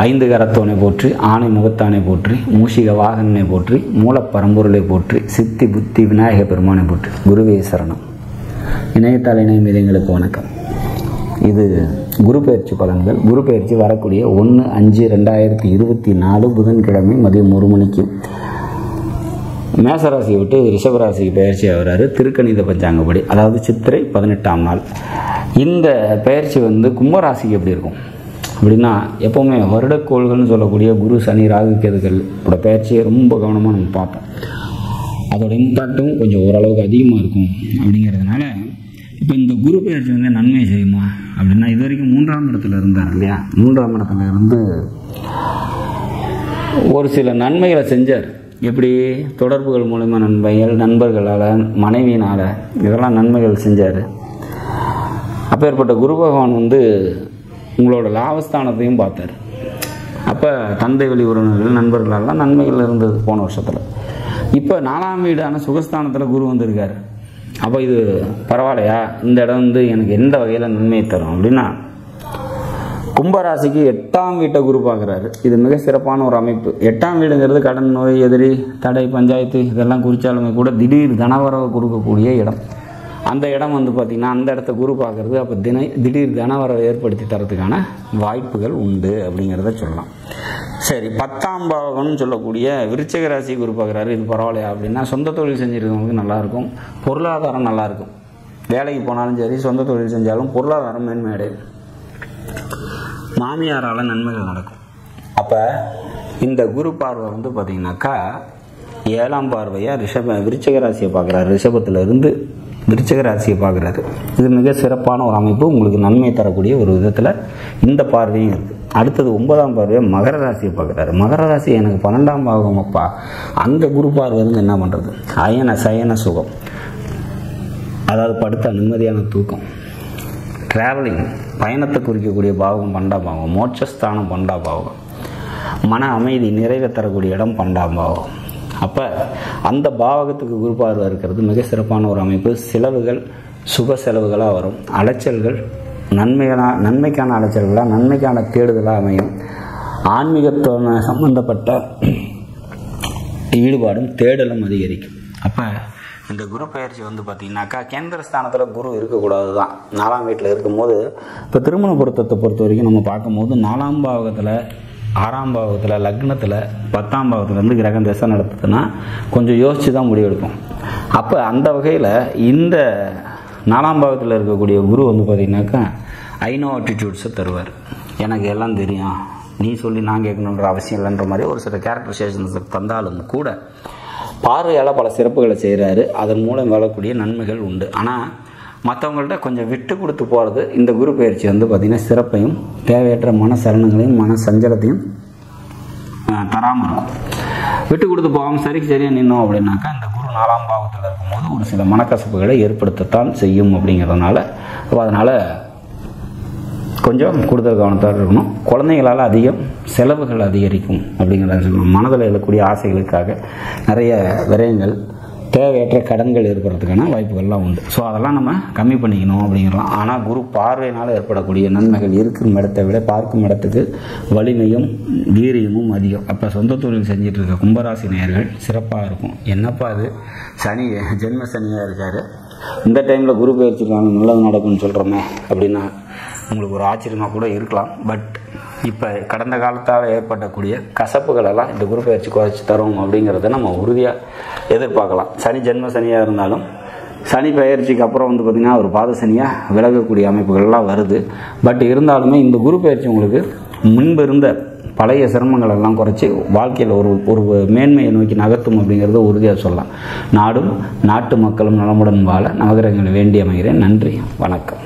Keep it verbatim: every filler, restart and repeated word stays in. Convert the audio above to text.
ஐந்து கரத்தோனை போற்றி, ஆணை முகத்தானை போற்றி, மூஷிக வாகனனை போற்றி, மூலப்பரம்பொருளை போற்றி, சித்தி புத்தி விநாயக பெருமானை போற்றி. குருவே சரணம். இணையத்தால் இணையம் எங்களுக்கு வணக்கம். இது குரு பயிற்சி பலன்கள். குரு பயிற்சி வரக்கூடிய ஒன்று அஞ்சு ரெண்டாயிரத்தி இருபத்தி நாலு புதன்கிழமை மதியம் ஒரு மணிக்கு மேசராசியை விட்டு ரிஷபராசிக்கு பயிற்சி ஆகிறாரு. திருக்கணித பஞ்சாங்கப்படி, அதாவது சித்திரை பதினெட்டாம் நாள். இந்த பயிற்சி வந்து கும்பராசிக்கு எப்படி இருக்கும் அப்படின்னா, எப்போவுமே வருடக்கோள்கள்னு சொல்லக்கூடிய குரு சனி ராகு கேதுகளோட பயிற்சியை ரொம்ப கவனமாக நம்ம பார்ப்போம். அதோட இம்பாக்டும் கொஞ்சம் ஓரளவுக்கு அதிகமாக இருக்கும். அப்படிங்கிறதுனால இப்போ இந்த குரு பயிற்சி வந்து நன்மை செய்யுமா அப்படின்னா, இது வரைக்கும் மூன்றாம் இடத்துல இருந்தார் இல்லையா, மூன்றாம் இடத்துல இருந்து ஒரு சில நன்மைகளை செஞ்சார். எப்படி? தொடர்புகள் மூலமா நன்மைகள், நண்பர்களால், மனைவியினால், இதெல்லாம் நன்மைகள் செஞ்சார். அப்பேற்பட்ட குரு பகவான் வந்து உங்களோட லாபஸ்தானத்தையும் பார்த்தார். அப்போ தந்தை வழி உறவினர்கள், நண்பர்களெல்லாம் நன்மைகள் இருந்தது போன வருஷத்தில். இப்போ நாலாம் வீடான சுகஸ்தானத்தில் குரு வந்திருக்கார். அப்போ இது பரவாயில்லையா, இந்த இடம் வந்து எனக்கு எந்த வகையில் நன்மையை தரும் அப்படின்னா, கும்பராசிக்கு எட்டாம் வீட்டை குரு பார்க்குறாரு. இது மிக சிறப்பான ஒரு அமைப்பு. எட்டாம் வீடுங்கிறது கடன், நோய், எதிரி, தடை, பஞ்சாயத்து இதெல்லாம் குறித்தாலுமே கூட திடீர் தனவரவை கொடுக்கக்கூடிய இடம். அந்த இடம் வந்து பார்த்திங்கன்னா அந்த இடத்த குரு பார்க்குறது. அப்போ தினை திடீர் தனவரவை ஏற்படுத்தி தரத்துக்கான வாய்ப்புகள் உண்டு அப்படிங்கிறத சொல்லலாம். சரி, பத்தாம் பாவம்னு சொல்லக்கூடிய விருச்சிக ராசி குரு பார்க்குறாரு. இது பரவாயில்லையா அப்படின்னா, சொந்த தொழில் செஞ்சுருக்கவங்களுக்கு நல்லாயிருக்கும், பொருளாதாரம் நல்லாயிருக்கும். வேலைக்கு போனாலும் சரி, சொந்த தொழில் செஞ்சாலும் பொருளாதாரம் மேன்மை அடையும், மாமியாரால் நன்மைகள் நடக்கும். அப்போ இந்த குரு பார்வை வந்து பார்த்திங்கனாக்கா ஏழாம் பார்வையாக ரிஷப விருச்சிக ராசியை பார்க்குறாரு. ரிஷபத்தில் இருந்து விருச்சிக ராசியை பார்க்குறாரு. இது மிக சிறப்பான ஒரு அமைப்பு, உங்களுக்கு நன்மை தரக்கூடிய ஒரு விதத்தில் இந்த பார்வையும் இருக்குது. அடுத்தது ஒன்பதாம் பார்வையாக மகர ராசியை பார்க்குறாரு. மகர ராசி எனக்கு பன்னெண்டாம் பாவம் அப்பா. அந்த குரு பார்வை இருந்து என்ன பண்ணுறது? அயன சயன சுகம், அதாவது படுத்த நிம்மதியான தூக்கம், ட்ராவலிங், பயணத்தை குறிக்கக்கூடிய பாவகம் பன்னெண்டாம் பாவம், மோட்சஸ்தானம் பன்னெண்டாம் பாவகம், மன அமைதி நிறைவை தரக்கூடிய இடம் பன்னெண்டாம் பாவகம். அப்போ அந்த பாவகத்துக்கு குரு பார்வை இருக்கிறது மிக சிறப்பான ஒரு அமைப்பு. செலவுகள் சுப செலவுகளாக வரும், அலைச்சல்கள் நன்மைகளாக நன்மைக்கான அலைச்சல்களாக நன்மைக்கான தேடுதலாக அமையும். ஆன்மீகத்தோட சம்பந்தப்பட்ட ஈடுபாடும் தேடலும் அதிகரிக்கும். அப்போ இந்த குரு பயிற்சி வந்து பார்த்திங்கனாக்கா கேந்திரஸ்தானத்தில் குரு இருக்கக்கூடாது தான். நாலாம் வீட்டில் இருக்கும்போது, இப்போ திருமண பொருத்தத்தை பொறுத்த வரைக்கும் நம்ம பார்க்கும்போது நாலாம் பாவகத்தில், ஆறாம் பாவகத்தில், லக்னத்தில், பத்தாம் பாவத்துலேருந்து கிரகம் திசை நடத்துதுன்னா கொஞ்சம் யோசித்து தான் முடிவெடுக்கும். அப்போ அந்த வகையில் இந்த நாலாம் பாவத்தில் இருக்கக்கூடிய குரு வந்து பார்த்திங்கனாக்கா ஐநோ ஆட்டிடியூட்ஸை தருவார். எனக்கு எல்லாம் தெரியும், நீ சொல்லி நான் கேட்கணுன்ற அவசியம் இல்லைன்ற மாதிரி ஒரு சில கேரக்டரைசேஷன்ஸ் தந்தாலும் கூட பார்வையால் பல சிறப்புகளை செய்கிறாரு. அதன் மூலம் வரக்கூடிய நன்மைகள் உண்டு. ஆனால் மற்றவங்கள்ட்ட கொஞ்சம் விட்டு கொடுத்து போகிறது இந்த குரு பயிற்சி வந்து பார்த்திங்கன்னா சிறப்பையும் தேவையற்ற மன சலனங்களையும் மன சஞ்சலத்தையும் தராமல் இருக்கும். விட்டு கொடுத்து போகாமல் சரிக்கு சரியாக நின்னோம் அப்படின்னாக்கா இந்த குரு நாலாம் பாவத்தில் இருக்கும்போது ஒரு சில மனக்கசப்புகளை ஏற்படுத்தத்தான் செய்யும். அப்படிங்கிறதுனால அதனால் கொஞ்சம் கூடுதல் கவனத்தோடு இருக்கணும். குழந்தைகளால் அதிகம் செலவுகள் அதிகரிக்கும் அப்படிங்கிறத சொல்லணும். மனதில் எழக்கூடிய ஆசைகளுக்காக நிறைய விரயங்கள், தேவையற்ற கடன்கள் ஏற்படுறதுக்கான வாய்ப்புகள்லாம் உண்டு. ஸோ அதெல்லாம் நம்ம கம்மி பண்ணிக்கணும் அப்படிங்கிறலாம். ஆனால் குரு பார்வையினால் ஏற்படக்கூடிய நன்மைகள் இருக்கும் இடத்தை விட பார்க்கும் இடத்துக்கு வலிமையும் வீரியமும் அதிகம். அப்போ சொந்த தொழில் செஞ்சுட்டு இருக்க கும்பராசி நேயர்கள் சிறப்பாக இருக்கும். என்னப்பா அது சனி ஜென்ம சனியாக இருக்கார், இந்த டைமில் குரு பயிற்சிக்கான நல்லது நடக்கும்னு சொல்கிறோமே அப்படின்னா உங்களுக்கு ஒரு ஆச்சரியமாக கூட இருக்கலாம். பட் இப்போ கடந்த காலத்தால் ஏற்படக்கூடிய கசப்புகளெல்லாம் இந்த குரு பயிற்சி குறைச்சி தரும் அப்படிங்கிறத நம்ம உறுதியாக எதிர்பார்க்கலாம். சனி ஜென்ம சனியாக இருந்தாலும் சனி பயிற்சிக்கு அப்புறம் வந்து பார்த்திங்கன்னா ஒரு பாத சனியாக விலகக்கூடிய அமைப்புகள்லாம் வருது. பட் இருந்தாலுமே இந்த குரு பயிற்சி உங்களுக்கு முன்பு இருந்த பழைய சிரமங்கள் எல்லாம் குறைச்சி வாழ்க்கையில் ஒரு ஒரு மேன்மையை நோக்கி நகர்த்தும் அப்படிங்கிறத உறுதியாக சொல்லலாம். நாடும் நாட்டு மக்களும் நலமுடன் வாழ நவகிரகங்களை வேண்டி அமைகிறேன். நன்றி, வணக்கம்.